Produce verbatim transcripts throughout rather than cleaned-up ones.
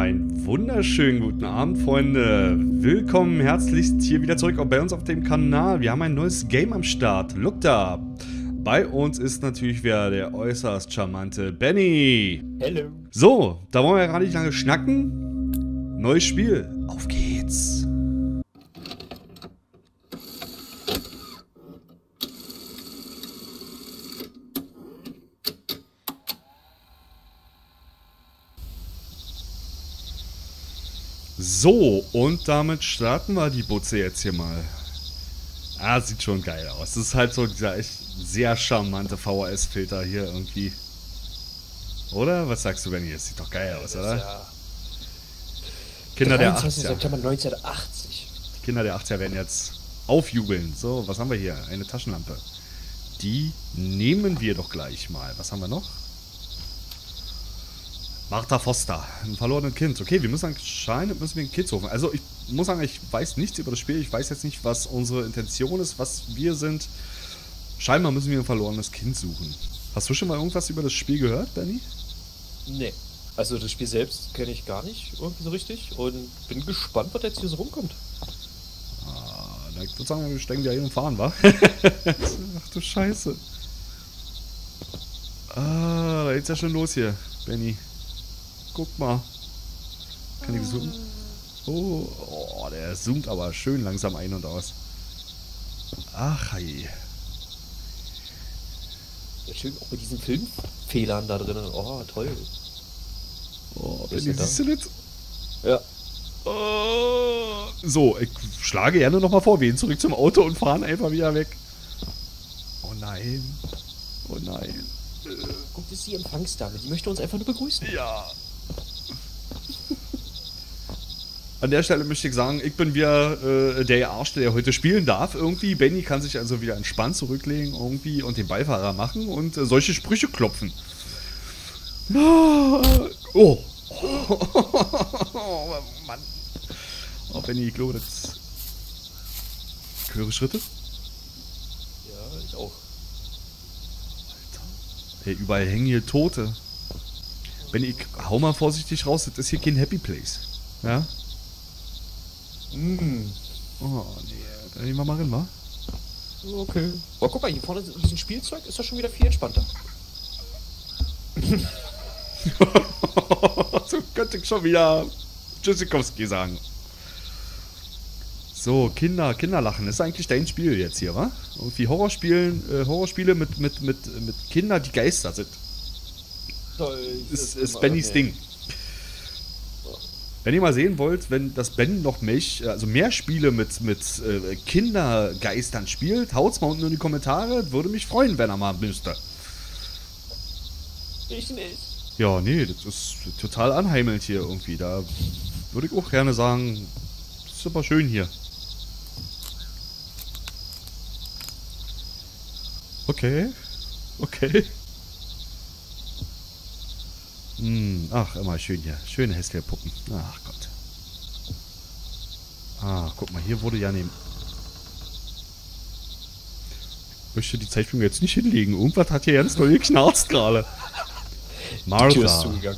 Einen wunderschönen guten Abend, Freunde. Willkommen herzlichst hier wieder zurück bei uns auf dem Kanal. Wir haben ein neues Game am Start. Look da. Bei uns ist natürlich wieder der äußerst charmante Benny. Hallo. So, da wollen wir ja gar nicht lange schnacken. Neues Spiel. Auf geht's. So, und damit starten wir die Butze jetzt hier mal. Ah, sieht schon geil aus. Das ist halt so dieser echt sehr charmante V H S-Filter hier irgendwie. Oder? Was sagst du, Benni? Das sieht doch geil aus, oder? Ja Kinder der achtziger. September neunzehnhundertachtzig. Die Kinder der achtziger werden jetzt aufjubeln. So, was haben wir hier? Eine Taschenlampe. Die nehmen wir doch gleich mal. Was haben wir noch? Martha Foster, ein verlorenes Kind. Okay, wir müssen anscheinend müssen wir ein Kind suchen. Also ich muss sagen, ich weiß nichts über das Spiel. Ich weiß jetzt nicht, was unsere Intention ist, was wir sind. Scheinbar müssen wir ein verlorenes Kind suchen. Hast du schon mal irgendwas über das Spiel gehört, Benni? Nee. Also das Spiel selbst kenne ich gar nicht irgendwie so richtig und bin gespannt, was jetzt hier so rumkommt. Ah, na, ich würde sagen, wir steigen ja hier und fahren, wa? Ach du Scheiße. Ah, da geht's ja schon los hier, Benni. Guck mal. Kann ich zoomen? Oh, oh, der zoomt aber schön langsam ein und aus. Ach, hey. Ja, schön, auch mit diesen Filmfehlern da drin. Oh, toll. Oh, Ist Benni, er da? siehst du das? Ja. Oh. So, ich schlage gerne nochmal vor, wir gehen zurück zum Auto und fahren einfach wieder weg. Oh nein. Oh nein. Guck, das ist die Empfangsdame. Die möchte uns einfach nur begrüßen. Ja. An der Stelle möchte ich sagen, ich bin wieder äh, der Arsch, der heute spielen darf. Irgendwie, Benni kann sich also wieder entspannt zurücklegen irgendwie und den Beifahrer machen und äh, solche Sprüche klopfen. Oh. Oh, oh Mann. Oh, Benni, ich glaube, das... Ich höre Schritte. Ja, ich auch. Alter. Hey, überall hängen hier Tote. Benni, ich hau mal vorsichtig raus, das ist hier kein Happy Place. Ja? Mm. Oh, nee. Dann nehmen wir mal rein, wa? Okay. Oh, guck mal, hier vorne in diesem Spielzeug ist das schon wieder viel entspannter. So könnte ich schon wieder Tschüssikowski sagen. So, Kinder, Kinderlachen. Das ist eigentlich dein Spiel jetzt hier, wa? Irgendwie Horrorspielen, äh, Horrorspiele mit, mit, mit, mit Kindern, die Geister sind. Toll. Ist, ist Bennys Ding. Wenn ihr mal sehen wollt, wenn das Ben noch mich, also mehr Spiele mit, mit äh, Kindergeistern spielt, haut's mal unten in die Kommentare. Würde mich freuen, wenn er mal müsste. Ich nicht. Ja, nee, das ist total anheimelnd hier irgendwie. Da würde ich auch gerne sagen, das ist aber schön hier. Okay. Okay. Hm, ach, immer schön hier. Schöne hässliche Puppen. Ach Gott. Ah, guck mal, hier wurde ja neben... Ich möchte die Zeichnung jetzt nicht hinlegen. Irgendwas hat hier ganz doll geknarzt gerade. Martha. Die Tür ist zugegangen.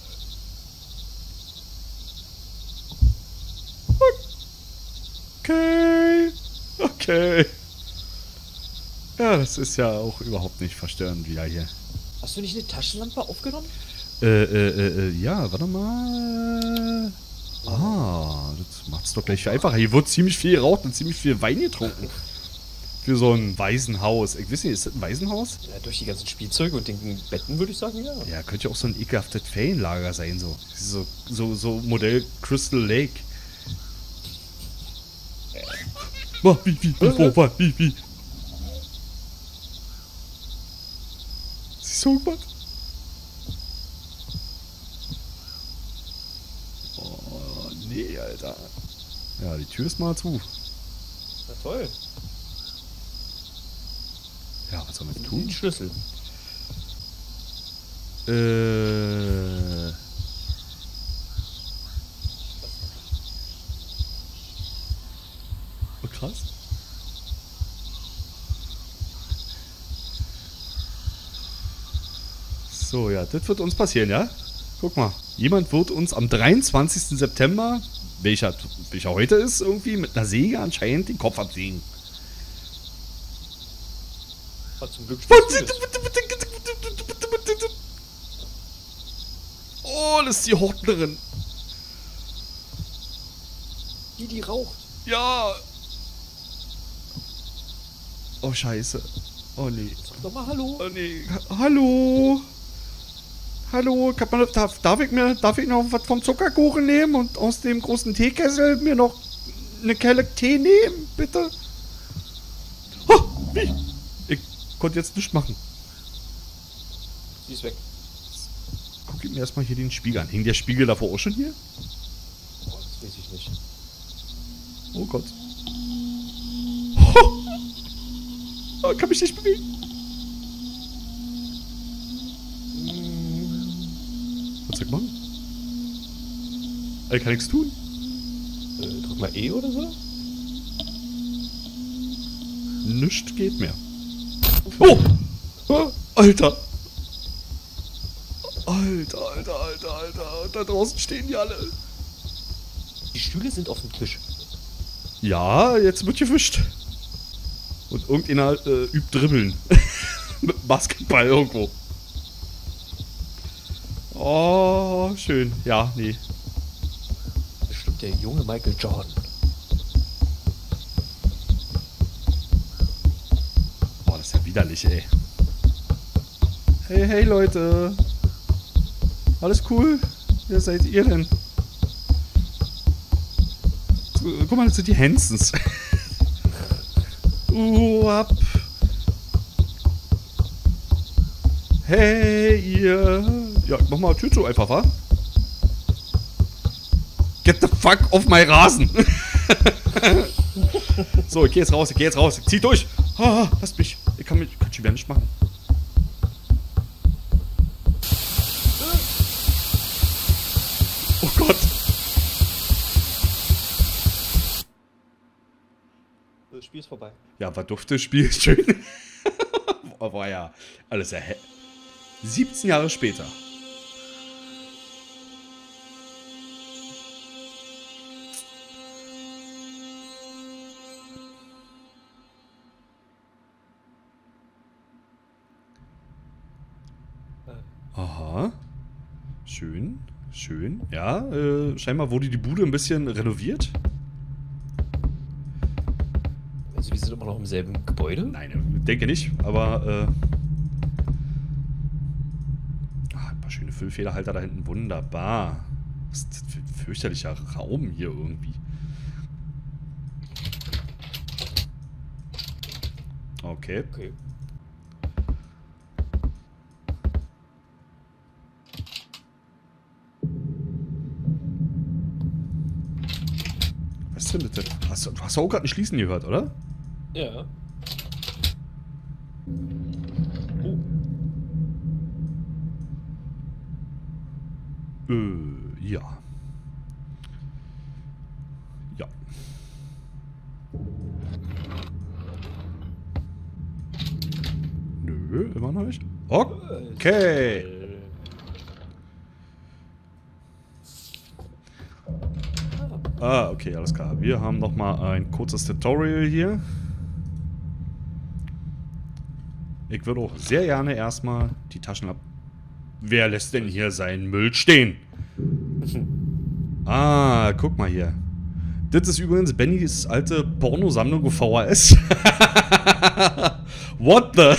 Okay. Okay. Ja, das ist ja auch überhaupt nicht verstörend wieder hier. Hast du nicht eine Taschenlampe aufgenommen? Äh, äh, äh, ja, warte mal. Ah, das macht's doch gleich viel einfacher. Hier wird ziemlich viel geraucht und ziemlich viel Wein getrunken. Für so ein Waisenhaus. Ich weiß nicht, ist das ein Waisenhaus? Ja, durch die ganzen Spielzeuge und den Betten würde ich sagen, ja. Ja, könnte ja auch so ein ekelhaftes Ferienlager sein, so. So, so, so Modell Crystal Lake. Oh, wie, wie, wie, wo, wo, wie, wie. Siehst du irgendwas? Oh, nee, Alter. Ja, die Tür ist mal zu. Na toll. Ja, was soll man jetzt Den tun? Schlüssel. Äh... Oh, krass. So, ja, das wird uns passieren, ja? Guck mal. Jemand wird uns am dreiundzwanzigsten September, welcher, welcher heute ist, irgendwie mit einer Säge anscheinend den Kopf absägen. Hat zum Glück Oh, das ist die Hortnerin. Die, die raucht. Ja. Oh, scheiße. Oh, nee. Sag doch mal Hallo. Oh, nee. Hallo. Hallo. Kann man, darf, darf, ich mir, darf ich noch was vom Zuckerkuchen nehmen und aus dem großen Teekessel mir noch eine Kelle Tee nehmen, bitte? Oh, wie? Ich konnte jetzt nichts machen. Die ist weg. Guck mir erstmal hier den Spiegel an. Hing der Spiegel davor auch schon hier? Oh, das weiß ich nicht. Oh Gott. Oh. Oh, kann mich nicht bewegen. Was soll ich machen? Ich kann nichts tun. Äh, drück mal E oder so? Nichts geht mehr. Oh! Oh! Alter! Alter, Alter, Alter, Alter. Da draußen stehen die alle. Die Stühle sind auf dem Tisch. Ja, jetzt wird gefischt. Und irgendeiner äh, übt Dribbeln. Mit Basketball irgendwo. Oh, schön. Ja, nee. Bestimmt der junge Michael Jordan. Boah, das ist ja widerlich, ey. Hey, hey, Leute. Alles cool? Wer seid ihr denn? So, guck mal, das sind die Hansons. uh, ab. Hey, ihr. Ja, mach mal Tür zu einfach, wa? Get the fuck off my Rasen. So, ich geh jetzt raus, ich geh jetzt raus. Ich zieh durch. Ah, lasst mich. Ich kann mich, ich kann schon wieder nicht machen. Oh Gott. Das Spiel ist vorbei. Ja, war dufte Spiel. Schön. Aber ja, alles ja. siebzehn Jahre später. Aha. Schön. Schön. Ja, äh, scheinbar wurde die Bude ein bisschen renoviert. Also wir sind immer noch im selben Gebäude? Nein, denke nicht, aber äh, ah, ein paar schöne Füllfederhalter da hinten. Wunderbar. Was ist das für ein fürchterlicher Raum hier irgendwie. Okay. Okay. Was ist denn bitte? Hast du, du hast auch gerade ein Schließen gehört, oder? Ja. Oh. Äh, ja. Ja. Nö, immer noch nicht. Okay. Ah, okay, alles klar. Wir haben noch mal ein kurzes Tutorial hier. Ich würde auch sehr gerne erstmal die Taschen ab... Wer lässt denn hier seinen Müll stehen? Ah, guck mal hier. Das ist übrigens Bennys alte Pornosammlung auf V H S. What the...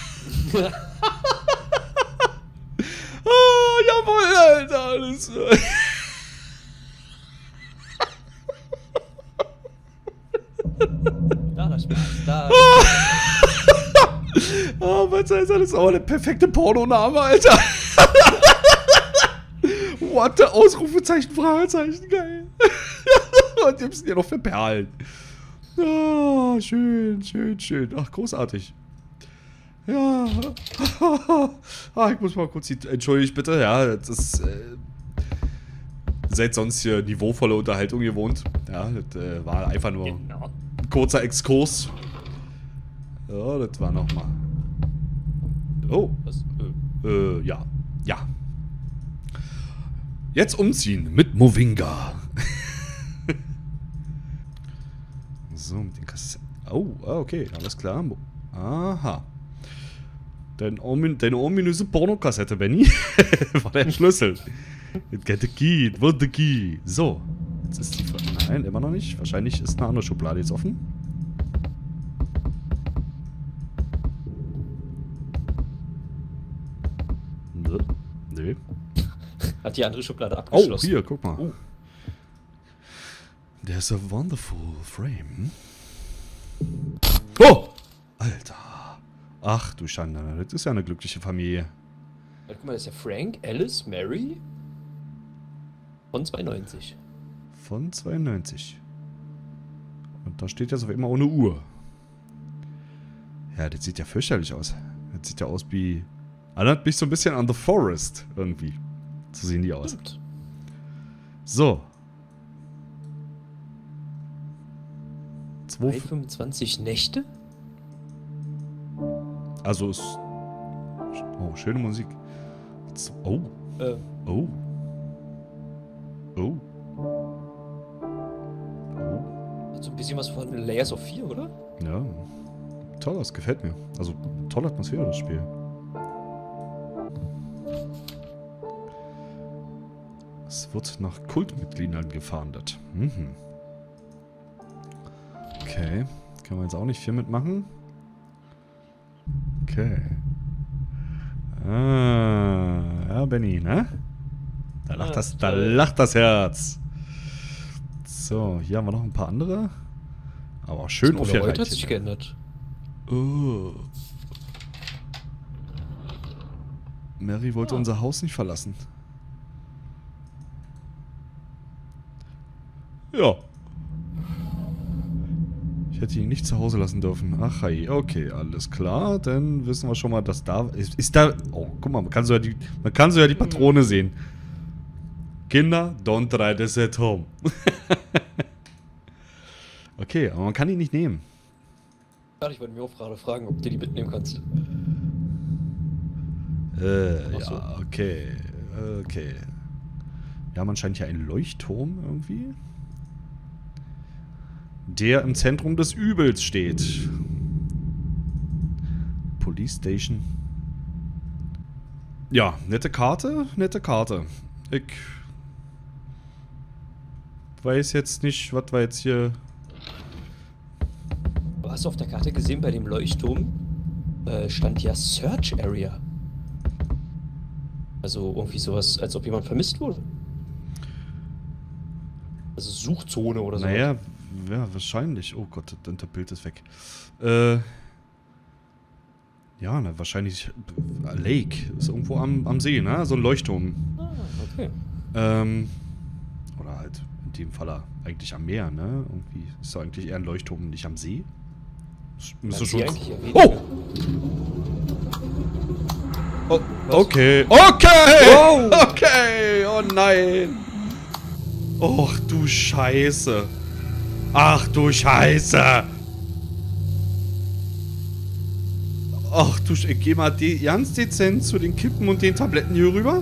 Oh, jawohl, Alter, alles... Da, das Spaß. Da. Oh, was heißt das? Das ist aber der perfekte Pornoname, Alter. What the Ausrufezeichen, Fragezeichen, geil. Und die müssen ja noch verperlen. Oh, schön, schön, schön. Ach, großartig. Ja. Ah, ich muss mal kurz die... Entschuldigt bitte, ja, das ist... Äh, seid sonst hier niveauvolle Unterhaltung gewohnt. Ja, das äh, war einfach nur Genau. ein kurzer Exkurs. Ja, das war nochmal. Oh. Was? Äh. Äh, ja. Ja. Jetzt umziehen mit Movinga. So, mit den Kassetten. Oh, okay, alles klar. Aha. Dein omin deine ominöse Pornokassette, Benny. War der Schlüssel. It get the key, it was the key. So. Jetzt ist die. Nein, immer noch nicht. Wahrscheinlich ist eine andere Schublade jetzt offen. Nee. Hat die andere Schublade abgeschlossen. Oh, hier, guck mal. Oh. There's a wonderful frame. Oh! Alter. Ach du Schande, das ist ja eine glückliche Familie. Ja, guck mal, das ist ja Frank, Alice, Mary von zweiundneunzig. Von zweiundneunzig. Und da steht jetzt auf immer ohne Uhr. Ja, das sieht ja fürchterlich aus. Das sieht ja aus wie... Erinnert mich so ein bisschen an The Forest irgendwie. So sehen die aus. Stimmt. So. fünfundzwanzig Nächte? Also ist... Oh, schöne Musik. Oh. Äh. Oh. Oh. Oh. Hat so ein bisschen was von Layers of Fear, oder? Ja. Toll, das gefällt mir. Also, tolle Atmosphäre, das Spiel. Es wird nach Kultmitgliedern gefahndet. Mhm. Okay. Können wir jetzt auch nicht viel mitmachen. Okay. Ah, ja, Benny, ne? Da lacht, Ja, das, da toll. lacht das Herz. So, hier haben wir noch ein paar andere. Aber auch schön Das auf Polaroid hat sich geändert. Oh. Mary wollte Ah. unser Haus nicht verlassen. Ja. Ich hätte ihn nicht zu Hause lassen dürfen. Ach hey, okay, alles klar. Dann wissen wir schon mal, dass da... Ist, ist da... Oh, guck mal, man kann so ja die, man kann so ja die Patrone sehen. Kinder, don't try this at home. Okay, aber man kann ihn nicht nehmen. Ich wollte mir auch gerade fragen, ob du die mitnehmen kannst. Äh, Ach so. ja, okay. Okay. Wir haben anscheinend hier einen Leuchtturm irgendwie. Der im Zentrum des Übels steht. Police Station. Ja, nette Karte, nette Karte. Ich weiß jetzt nicht, was wir jetzt hier... Du hast auf der Karte gesehen, bei dem Leuchtturm äh, stand ja Search Area. Also irgendwie sowas, als ob jemand vermisst wurde. Also Suchzone oder so. Naja, ja, wahrscheinlich. Oh Gott, das Bild ist weg. Äh... Ja, na, wahrscheinlich Lake. Ist irgendwo am, am See, ne? So ein Leuchtturm. Ah, okay. Ähm, oder halt in dem Fall eigentlich am Meer, ne? Irgendwie ist da eigentlich eher ein Leuchtturm, nicht am See. Das müsste Hat schon. sie eigentlich erwähnt, Oh! ne? Oh! Was? Okay! Okay! Wow! Okay! Oh nein! Och du Scheiße! Ach du Scheiße! Ach du Sch... Ich geh mal de ganz dezent zu den Kippen und den Tabletten hier rüber.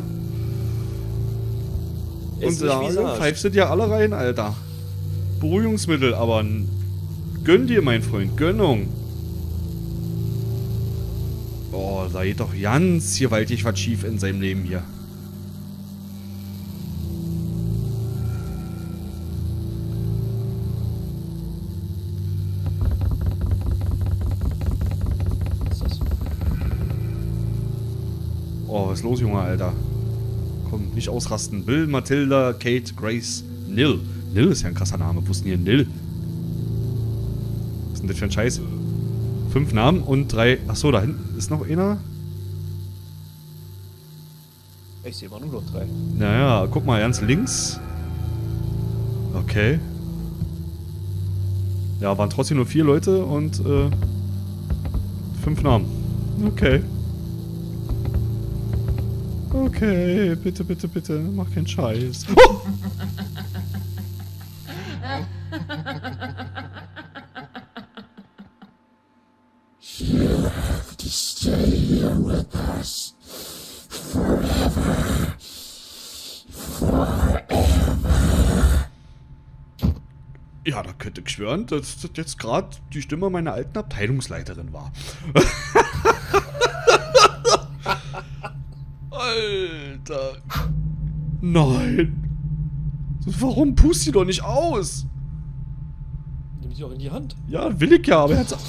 Ist Und nicht da Visage. pfeifst du dir alle rein, Alter. Beruhigungsmittel, aber n- gönn dir, mein Freund, Gönnung. Boah, da geht doch ganz gewaltig was schief in seinem Leben hier. Was ist das? Oh, was ist los, Junge, Alter? Komm, nicht ausrasten. Bill, Matilda, Kate, Grace, Nil. Nil ist ja ein krasser Name. Wo ist denn hier Nil? Was ist denn das für ein Scheiß? Fünf Namen und drei... Achso, da hinten ist noch einer. Ich sehe immer nur noch drei. Naja, guck mal, ganz links. Okay. Ja, waren trotzdem nur vier Leute und äh, fünf Namen. Okay. Okay, bitte, bitte, bitte, mach keinen Scheiß. Oh! You have to stay here with us forever. Forever. Ja, da könnte ich schwören, dass das jetzt gerade die Stimme meiner alten Abteilungsleiterin war. Alter. Nein. Warum pust sie doch nicht aus? Nimm sie auch in die Hand. Ja, will ich ja, aber er hat...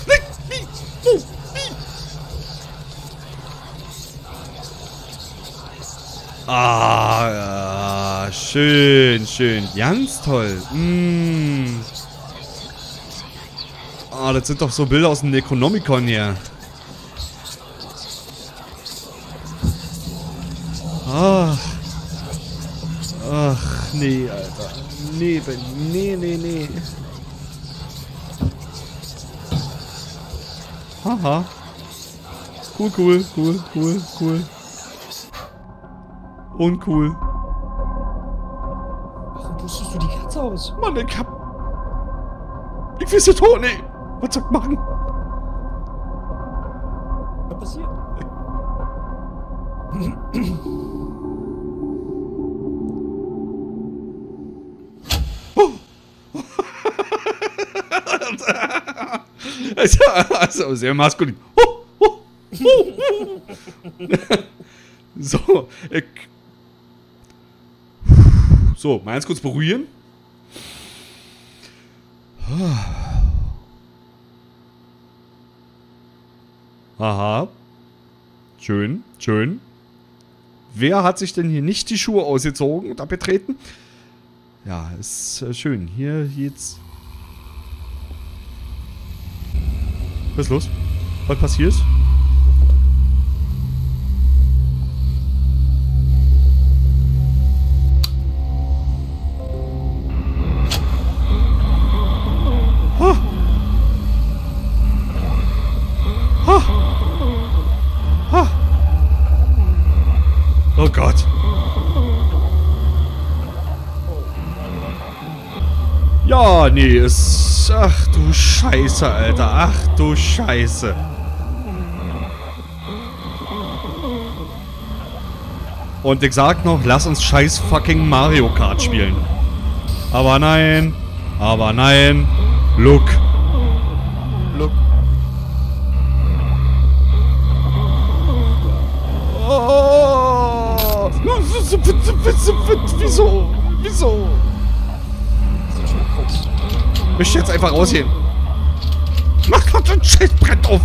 Ah, ja, schön, schön. Ganz toll. Mm. Ah, das sind doch so Bilder aus dem Necronomicon hier. Ach. Ach, nee, Alter. Nee, Ben. Nee, nee, nee. Haha. Cool, cool, cool, cool, cool. Uncool. Warum pustest du die Kerze aus? Mann, ich hab... Ich weiß nicht, oh, nee. Was soll ich machen? Was passiert? Also, also sehr maskulin. So, ich... So, mal ganz kurz beruhigen. Aha. Schön, schön. Wer hat sich denn hier nicht die Schuhe ausgezogen und abgetreten? Ja, ist äh, schön. Hier jetzt... Was ist los? Was passiert? Ha! Ha! Ha! Oh Gott! Ja, nee, es... Ach du Scheiße, Alter. Ach du Scheiße. Und ich sag noch, lass uns scheiß fucking Mario Kart spielen. Aber nein. Aber nein. Look. Look. Oh. Wieso? Wieso? Sieht schon aus. Ich möchte jetzt einfach rausgehen. Mach Gott, ein Schild brennt auf.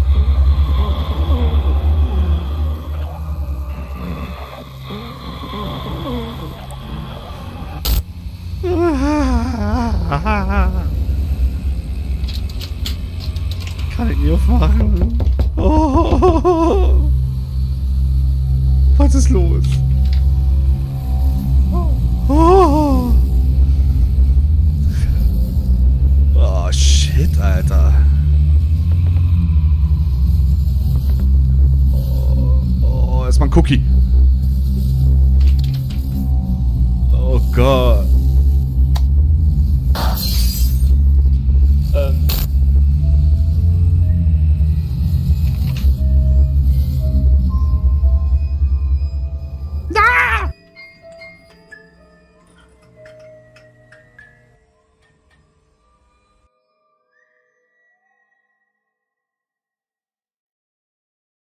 Kann ich nie aufmachen. Oh. Was ist los? Oh. Oh, shit, Alter. Oh, oh, erstmal ein Cookie. Oh Gott.